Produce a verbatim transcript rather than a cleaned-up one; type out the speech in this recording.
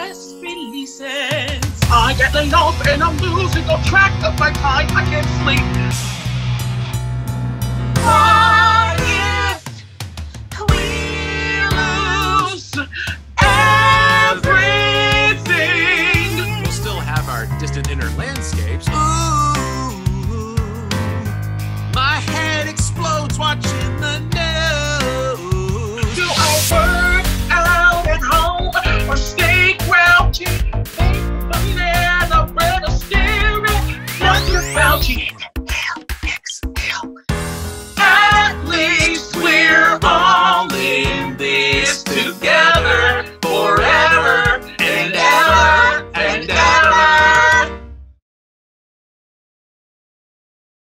stress releases. I get laid off and I'm losing all track of my time. I can't sleep. Ah!